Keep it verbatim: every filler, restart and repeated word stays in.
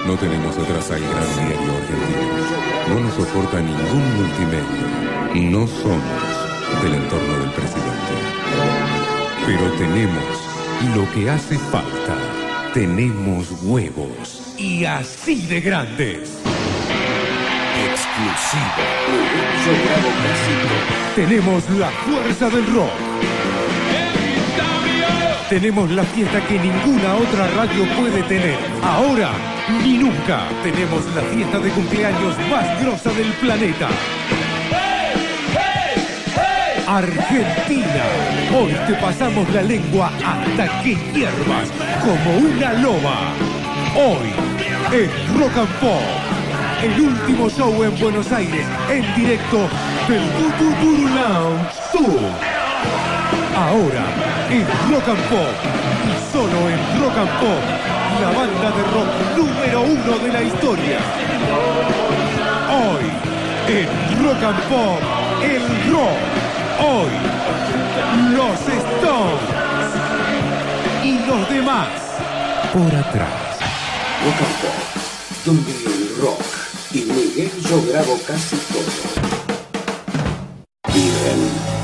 No tenemos atrás al gran diario argentino. No nos soporta ningún multimedio. No somos del entorno del presidente. Pero tenemos lo que hace falta. Tenemos huevos. Y así de grandes. Exclusivo. Tenemos la fuerza del rock. Tenemos la fiesta que ninguna otra radio puede tener. Ahora ni nunca. Tenemos la fiesta de cumpleaños más grosa del planeta. Argentina. Hoy te pasamos la lengua hasta que hierbas como una loba. Hoy es Rock and Pop. El último show en Buenos Aires, en directo del Tutu Lounge Tour. Ahora, en Rock and Pop, y solo en Rock and Pop, la banda de rock número uno de la historia. Hoy, en Rock and Pop, el rock. Hoy, los Stones. Y los demás, por atrás. Rock and Pop, donde el rock y Miguel yo grabo casi todo. Viven.